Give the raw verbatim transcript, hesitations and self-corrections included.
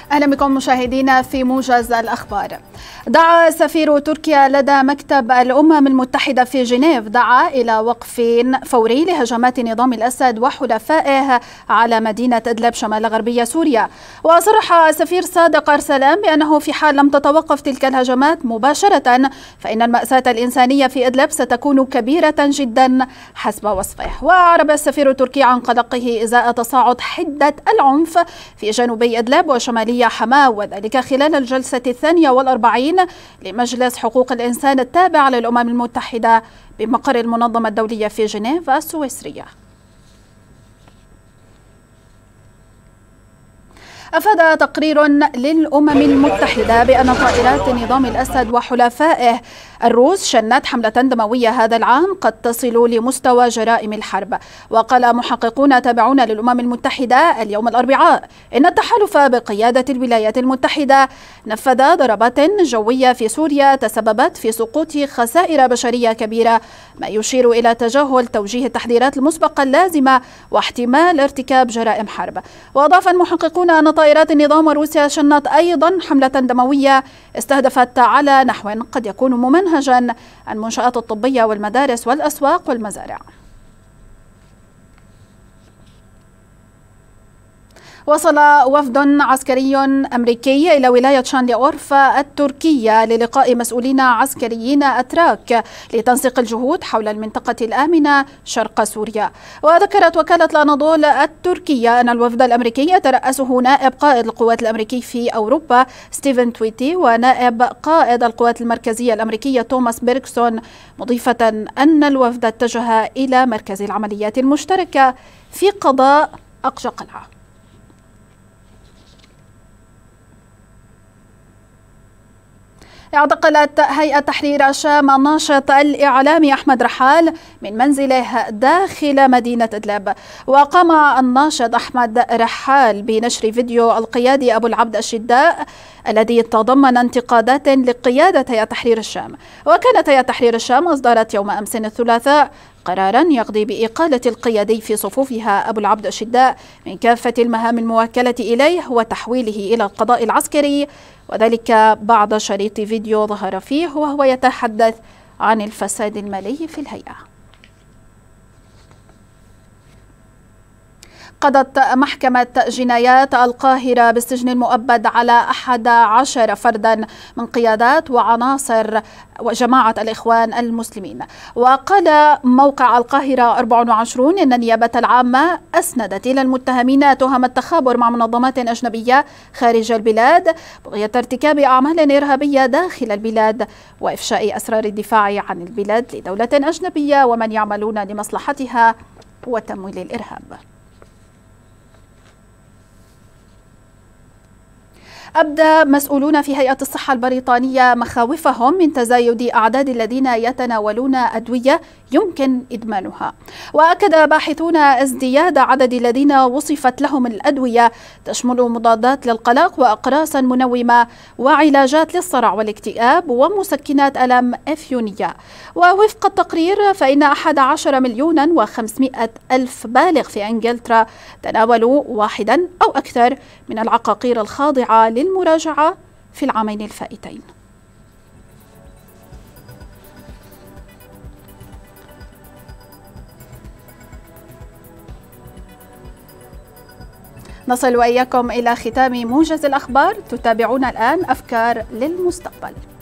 أهلا بكم مشاهدينا في موجز الأخبار. دعا سفير تركيا لدى مكتب الأمم المتحدة في جنيف دعا إلى وقف فوري لهجمات نظام الأسد وحلفائه على مدينة إدلب شمال غربية سوريا. وصرح السفير صادق أرسلان بأنه في حال لم تتوقف تلك الهجمات مباشرة فإن المأساة الإنسانية في إدلب ستكون كبيرة جدا حسب وصفه. وأعرب السفير التركي عن قلقه إزاء تصاعد حدة العنف في جنوبي إدلب وشمالية حماة، وذلك خلال الجلسة الثانية والأربعين لمجلس حقوق الإنسان التابع للأمم المتحدة بمقر المنظمة الدولية في جنيف السويسرية. أفاد تقرير للأمم المتحدة بأن طائرات نظام الأسد وحلفائه الروس شنت حملة دموية هذا العام قد تصل لمستوى جرائم الحرب. وقال محققون تابعون للأمم المتحدة اليوم الأربعاء إن التحالف بقيادة الولايات المتحدة نفذ ضربات جوية في سوريا تسببت في سقوط خسائر بشرية كبيرة، ما يشير إلى تجاهل توجيه التحذيرات المسبقة اللازمة واحتمال ارتكاب جرائم حرب. وأضاف المحققون أن طائرات النظام الروسي شنت أيضا حملة دموية استهدفت على نحو قد يكون ممنهجا المنشآت الطبية والمدارس والأسواق والمزارع. وصل وفد عسكري أمريكي إلى ولاية شانلي أورفا التركية للقاء مسؤولين عسكريين أتراك لتنسيق الجهود حول المنطقة الآمنة شرق سوريا. وذكرت وكالة الأناضول التركية أن الوفد الأمريكي يترأسه نائب قائد القوات الأمريكي في أوروبا ستيفن تويتي ونائب قائد القوات المركزية الأمريكية توماس بيرغسون، مضيفة أن الوفد اتجه إلى مركز العمليات المشتركة في قضاء أقصى قلعة. اعتقلت هيئة تحرير الشام الناشط الإعلامي أحمد رحال من منزله داخل مدينة إدلب. وقام الناشط أحمد رحال بنشر فيديو القيادي أبو العبد الشداء الذي تضمن انتقادات لقيادة هيئة تحرير الشام. وكانت هيئة تحرير الشام أصدرت يوم أمس الثلاثاء قرارا يقضي بإقالة القيادي في صفوفها أبو العبد الشداء من كافة المهام الموكلة إليه وتحويله إلى القضاء العسكري، وذلك بعد شريط فيديو ظهر فيه وهو يتحدث عن الفساد المالي في الهيئة. قضت محكمة جنايات القاهرة بالسجن المؤبد على أحد عشر فردا من قيادات وعناصر وجماعة الإخوان المسلمين. وقال موقع القاهرة أربعة وعشرين إن النيابة العامة أسندت إلى المتهمين تهم التخابر مع منظمات أجنبية خارج البلاد بغية ارتكاب أعمال إرهابية داخل البلاد وإفشاء أسرار الدفاع عن البلاد لدولة أجنبية ومن يعملون لمصلحتها وتمويل الإرهاب. أبدى مسؤولون في هيئة الصحة البريطانية مخاوفهم من تزايد أعداد الذين يتناولون أدوية يمكن إدمانها. وأكد باحثون ازدياد عدد الذين وصفت لهم الأدوية تشمل مضادات للقلق وأقراصا منومة وعلاجات للصرع والاكتئاب ومسكنات ألم إفيونية. ووفق التقرير فإن أحد عشر مليونا وخمسمائة ألف بالغ في إنجلترا تناولوا واحدا أو أكثر من العقاقير الخاضعة للمراجعة في العامين الفائتين. نصل وإياكم إلى ختام موجز الأخبار. تتابعون الآن أفكار للمستقبل.